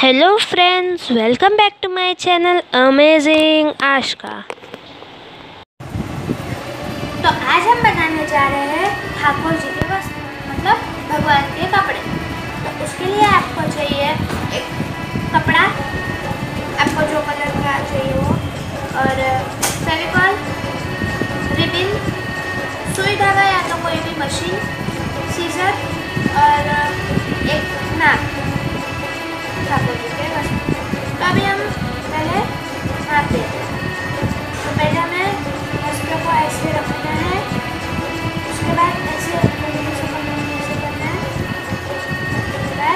Hello friends, welcome back to my channel amazing Aashka. तो आज हम बनाने जा रहे हैं ठाकुर जी के वस्त्र, मतलब भगवान के कपड़े। तो उसके लिए आपको चाहिए एक कपड़ा, आपको जो कलर का चाहिए वो, और फेविकॉल, रिबिन, सुई धागा या तो कोई भी मशीन, सीजर और एक नाप ठाकुर जी के वस्त्र। तो अभी हम पहले नाप देते हैं। तो पहले हमें वस्त्र को ऐसे रखना है, उसके बाद ऐसे करना है, उसके बाद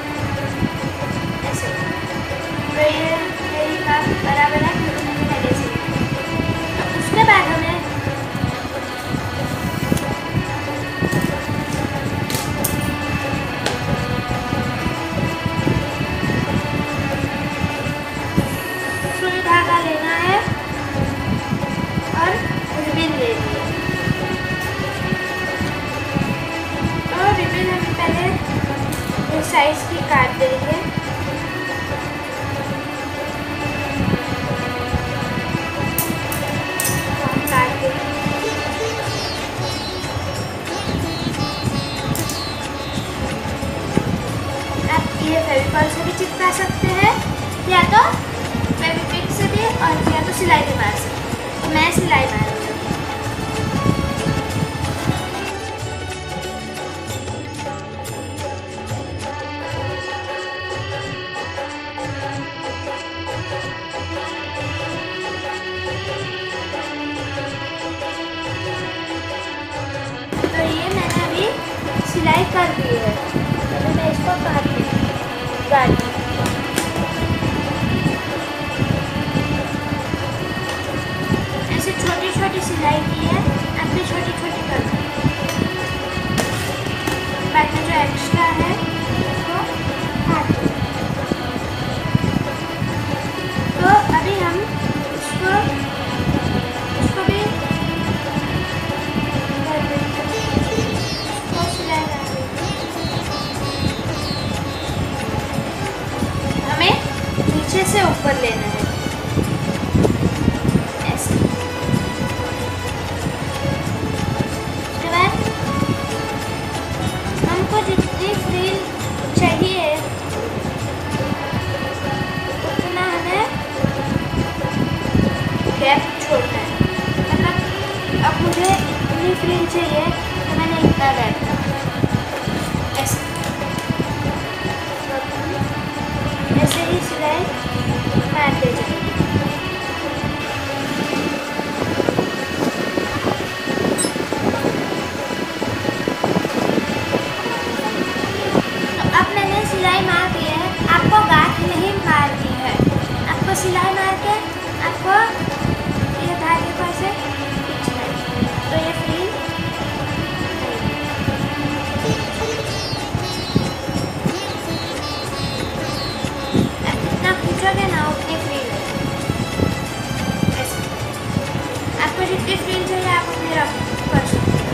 ऐसे। तो ये मेरी नाप बराबर है, पहले से। तो उसके बाद हमें सुई धागा लेना है और रिबिन लेनी है। तो रिबिन हम पहले इस साइज की काट देंगे। काट देंगे। आप ये फेविकॉल से भी चिपका सकते हैं या तो फेविक्विक से भी, और या तो सिलाई भी मार सकते हैं। तो मैं सिलाई मारूंगी। तो ये मैंने अभी सिलाई कर दी है। तो मैं इसको काट दूँगी। ऐसे छोटी छोटी सिलाई की है, आप भी छोटी छोटी कर दो। बाद में जो एक्स्ट्रा है उसको काट दो। तो अभी हम उसको भी कर देंगे। उसको सिलाई लगा देंगे। हमें नीचे से ऊपर लेना है, ऐसे। उसके बाद हमको जितनी फ्रिल चाहिए उतना हमें गैप छोड़ना है। मतलब अब मुझे इतनी फ्रिल चाहिए तो मैंने इतना गैप रखा, ऐसे। ऐसे ही सिलाई मारते जाएंगे। तो अब मैंने सिलाई मार दी है। आपको गांठ नहीं मारनी है, आपको सिलाई मार के आपको ये धागे को ऐसे खींचना है। तो ये फ्रिल आप जितना खींचोगे ना उतनी फ्रिल है, ऐसे। आपको जितनी फ्रिल चाहिए आप उतनी कर सकते हैं।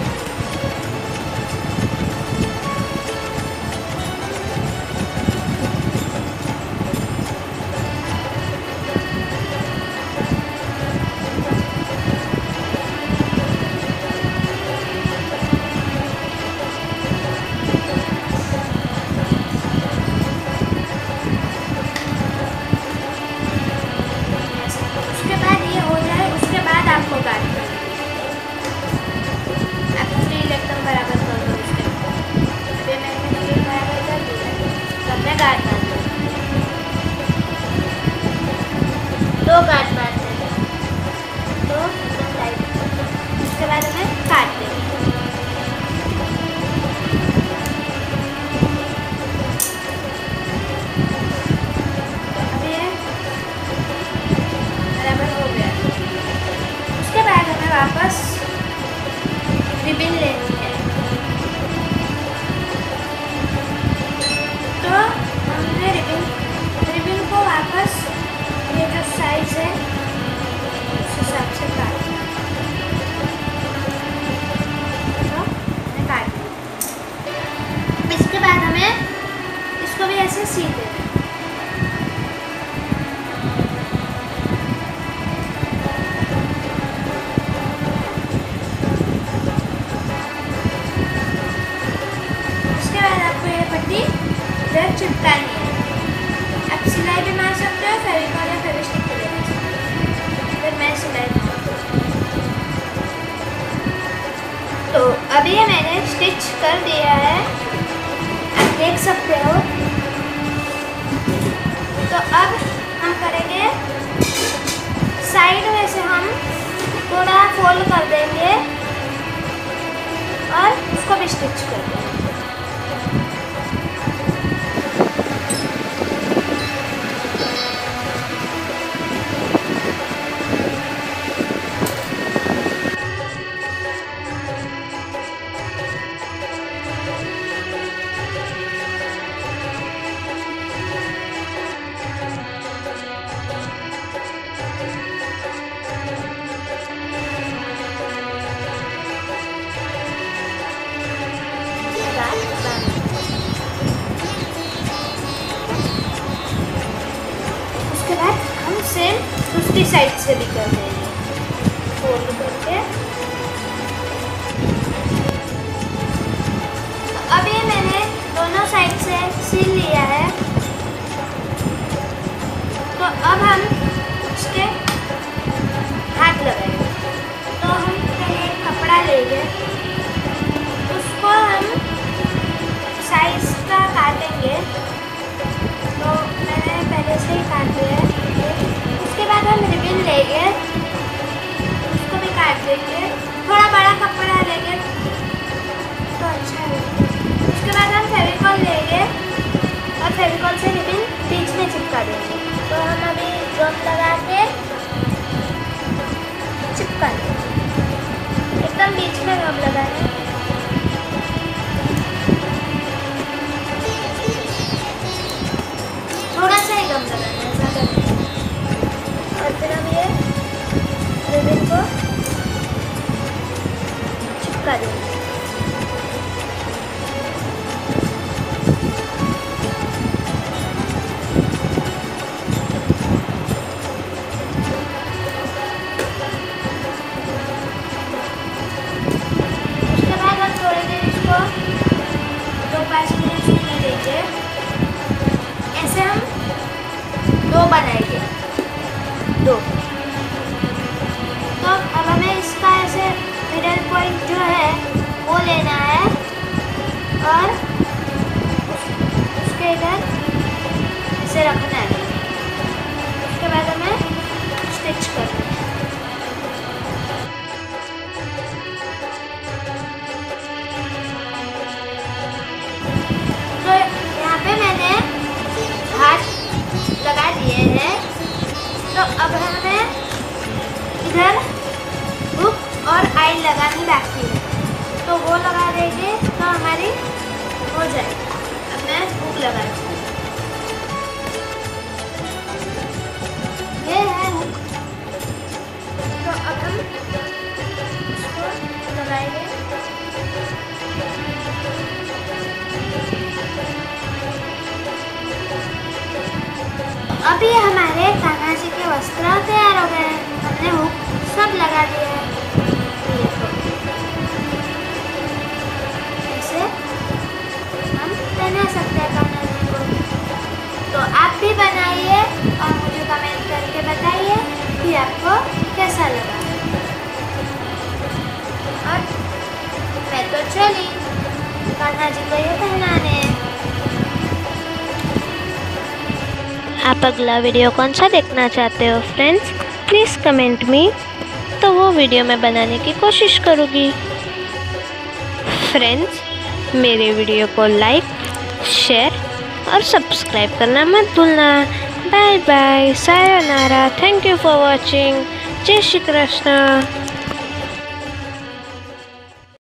उसके बाद ये हो जाए, उसके बाद आपको काटना है। आप फ्रिल एकदम बराबर कर दो। उसके अभी मैंने फ्रिल बराबर कर दी है, तो हमने गांठ मार दी। 2 गांठ मारते हैं, तो एकदम टाइट। उसके बाद हमें काट देंगे। अभी ये बराबर हो गया। उसके बाद हमें वापस रिबिन लेनी है। तो हमने रिबिन को वापस ये जो साइज है अभी ये मैंने स्टिच कर दिया है, आप देख सकते हो। तो अब हम करेंगे साइड में से हम थोड़ा फोल्ड कर देंगे और उसको भी स्टिच कर देंगे। उसके बाद हम सेम दूसरी साइड से भी कर देंगे, फोल्ड करके। तो अब ये मैंने दोनों साइड से सिल लिया है। तो अब हम उसके हाथ लगाएंगे। तो हम पहले कपड़ा लेंगे, उसको हम साइज का काटेंगे। तो मैंने पहले से ही काट लिया है। उसके बाद हम रिबन लेंगे, उसको भी काट देंगे। थोड़ा बड़ा कपड़ा लेंगे तो अच्छा है। उसके बाद हम फेविकॉल लेंगे और फेविकॉल से रिबन बीच में चिपका देंगे। तो हम अभी गम लगा के चिपका देंगे, एकदम बीच में गम लगाएंगे। थोड़ा सा ही गम लगाना है, ज़्यादा नहीं। और फिर हम ये रिबन को चिपका देंगे। उसके बाद हम थोड़ी देर इसको 2-5 मिनट सूखने देंगे। ऐसे हम 2 बनाएंगे, 2। तो अब हमें इसका ऐसे मिडल पॉइंट जो है वो लेना है और उसके इधर इसे रखना है। उसके बाद हमें स्टिच करना है। तो यहाँ पे मैंने हाथ लगा दिए हैं। तो अब हमें इधर हुक और आई लगानी बाकी है, तो वो लगा देंगे तो हमारी हो जाएगी। अब मैं हुक लगा दूँ, ये है हुक। तो अब हम इसको लगाएंगे। अभी हमारे कान्हा जी के वस्त्र तैयार हो गए हैं। हमने हुक सब लगा दिया है। ऐसे हम बना सकते हैं कान्हा जी को। तो आप भी बनाइए और मुझे कमेंट करके बताइए कि आपको कैसा लगा। और मैं तो चली कान्हा जी को ये पहनाने। आप अगला वीडियो कौन सा देखना चाहते हो फ्रेंड्स, प्लीज़ कमेंट में, तो वो वीडियो मैं बनाने की कोशिश करूँगी। फ्रेंड्स, मेरे वीडियो को लाइक, शेयर और सब्सक्राइब करना मत भूलना। बाय बाय, सायोनारा, थैंक यू फॉर वॉचिंग। जय श्री कृष्ण।